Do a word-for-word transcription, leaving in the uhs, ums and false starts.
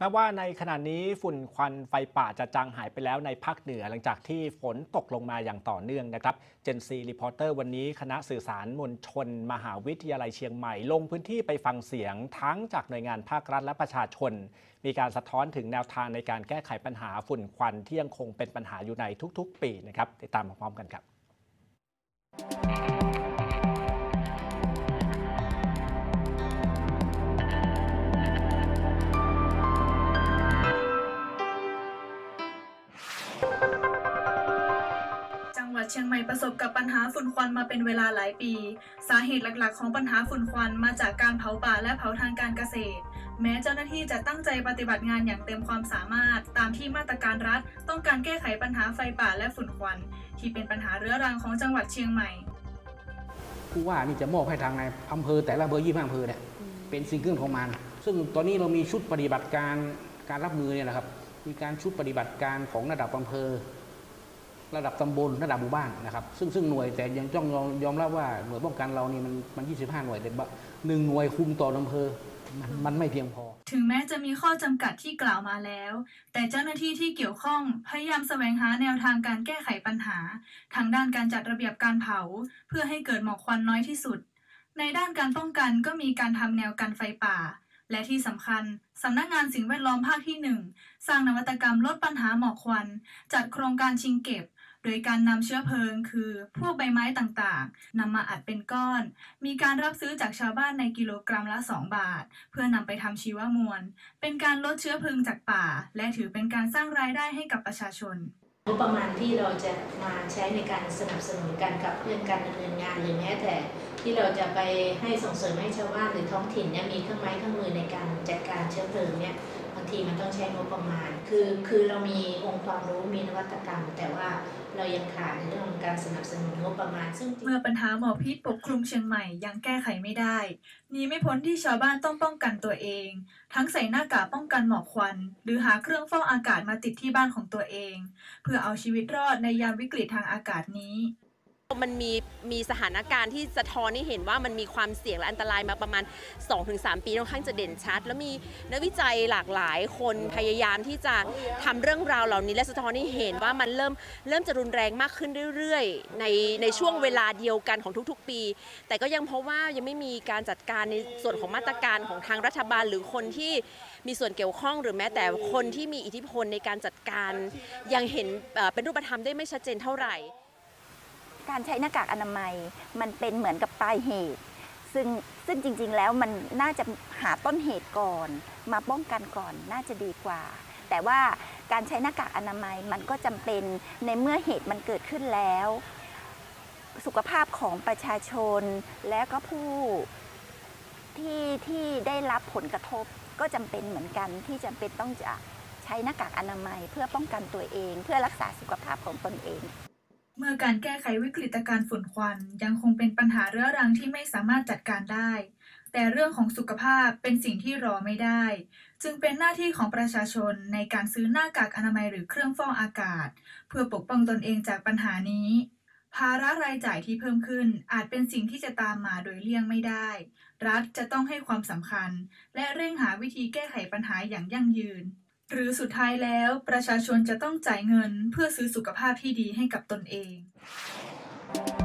แม้ว่าในขณะนี้ฝุ่นควันไฟป่าจะจางหายไปแล้วในภาคเหนือหลังจากที่ฝนตกลงมาอย่างต่อเนื่องนะครับเจนซีรีพอร์เตอร์วันนี้คณะสื่อสารมวลชนมหาวิทยาลัยเชียงใหม่ลงพื้นที่ไปฟังเสียงทั้งจากหน่วยงานภาครัฐและประชาชนมีการสะท้อนถึงแนวทางในการแก้ไขปัญหาฝุ่นควันที่ยังคงเป็นปัญหาอยู่ในทุกๆปีนะครับติดตามพร้อมกันครับจังหวัดเชียงใหม่ประสบกับปัญหาฝุ่นควันมาเป็นเวลาหลายปีสาเหตุหลักๆของปัญหาฝุ่นควันมาจากการเผาป่าและเผาทางการเกษตรแม้เจ้าหน้าที่จะตั้งใจปฏิบัติงานอย่างเต็มความสามารถตามที่มาตรการรัฐต้องการแก้ไขปัญหาไฟป่าและฝุ่นควันที่เป็นปัญหาเรื้อรังของจังหวัดเชียงใหม่ผู้ว่านี่จะมอบให้ทางในอำเภอแต่ละอำเภอยี่สิบห้าอำเภอเนี่ยเป็นซิงเกิลของมันซึ่งตอนนี้เรามีชุดปฏิบัติการการรับมือเนี่ยนะครับมีการชุดปฏิบัติการของระดับอำเภอระดับตำบลระดับหมู่บ้านนะครับซึ่งซึ่งหน่วยแต่ยังต้องยอมรับว่าหน่วยป้องกันเรานี่มันมันยี่สิบห้าหน่วยแต่หนึ่งหน่วยคุมต่ออำเภอมันมันไม่เพียงพอถึงแม้จะมีข้อจำกัดที่กล่าวมาแล้วแต่เจ้าหน้าที่ที่เกี่ยวข้องพยายามแสวงหาแนวทางการแก้ไขปัญหาทางด้านการจัดระเบียบการเผาเพื่อให้เกิดหมอกควันน้อยที่สุดในด้านการป้องกันก็มีการทำแนวกันไฟป่าและที่สำคัญสำนักงานสิ่งแวดล้อมภาคที่หนึ่งสร้างนวัตกรรมลดปัญหาหมอกควันจัดโครงการชิงเก็บโดยการนำเชื้อเพลิงคือพวกใบไม้ต่างๆนำมาอัดเป็นก้อนมีการรับซื้อจากชาวบ้านในกิโลกรัมละสองบาทเพื่อนำไปทำชีวมวลเป็นการลดเชื้อเพลิงจากป่าและถือเป็นการสร้างรายได้ให้กับประชาชนงบประมาณที่เราจะมาใช้ในการสนับสนุนการกับเพื่อนการดำเนินงานหรือแม้แต่ที่เราจะไปให้ส่งเสริมให้ชาวบ้านหรือท้องถิ่นเนี่ยมีเครื่องไม้เครื่องมือในการจัดการเชื้อเพลิงเนี่ยบางทีมันต้องใช้งบประมาณคือคือเรามีองค์ความรู้มีนวัตกรรมแต่ว่าเรายังขาดในเรื่องของการสนับสนุนงบประมาณซึ่งเมื่อปัญหาหมอกพิษปกคลุมเชียงใหม่ยังแก้ไขไม่ได้หนีไม่พ้นที่ชาวบ้านต้องป้องกันตัวเองทั้งใส่หน้ากากป้องกันหมอกควันหรือหาเครื่องฟอกอากาศมาติดที่บ้านของตัวเองเพื่อเอาชีวิตรอดในยามวิกฤตทางอากาศนี้มันมีมีสถานการณ์ที่สะท้อนให้เห็นว่ามันมีความเสี่ยงและอันตรายมาประมาณ สองถึงสาม ปีค่อนข้างจะเด่นชัดแล้วมีนักวิจัยหลากหลายคนพยายามที่จะทำเรื่องราวเหล่านี้และสะท้อนให้เห็นว่ามันเริ่มเริ่มจะรุนแรงมากขึ้นเรื่อยๆในในช่วงเวลาเดียวกันของทุกๆปีแต่ก็ยังเพราะว่ายังไม่มีการจัดการในส่วนของมาตรการของทางรัฐบาลหรือคนที่มีส่วนเกี่ยวข้องหรือแม้แต่คนที่มีอิทธิพลในการจัดการยังเห็นเป็นรูปธรรมได้ไม่ชัดเจนเท่าไหร่การใช้หน้ากากอนามัยมันเป็นเหมือนกับปลายเหตุซึ่งซึ่งจริงๆแล้วมันน่าจะหาต้นเหตุก่อนมาป้องกันก่อนน่าจะดีกว่าแต่ว่าการใช้หน้ากากอนามัยมันก็จำเป็นในเมื่อเหตุมันเกิดขึ้นแล้วสุขภาพของประชาชนและก็ผู้ที่ที่ได้รับผลกระทบก็จำเป็นเหมือนกันที่จำเป็นต้องจะใช้หน้ากากอนามัยเพื่อป้องกันตัวเองเพื่อรักษาสุขภาพของตนเองเมื่อการแก้ไขวิกฤตการณ์ฝุ่นควันยังคงเป็นปัญหาเรื้อรังที่ไม่สามารถจัดการได้แต่เรื่องของสุขภาพเป็นสิ่งที่รอไม่ได้จึงเป็นหน้าที่ของประชาชนในการซื้อหน้ากากอนามัยหรือเครื่องฟอกอากาศเพื่อปกป้องตนเองจากปัญหานี้ภาระรายจ่ายที่เพิ่มขึ้นอาจเป็นสิ่งที่จะตามมาโดยเลี่ยงไม่ได้รัฐจะต้องให้ความสำคัญและเร่งหาวิธีแก้ไขปัญหาอย่างยั่งยืนหรือสุดท้ายแล้วประชาชนจะต้องจ่ายเงินเพื่อซื้อสุขภาพที่ดีให้กับตนเอง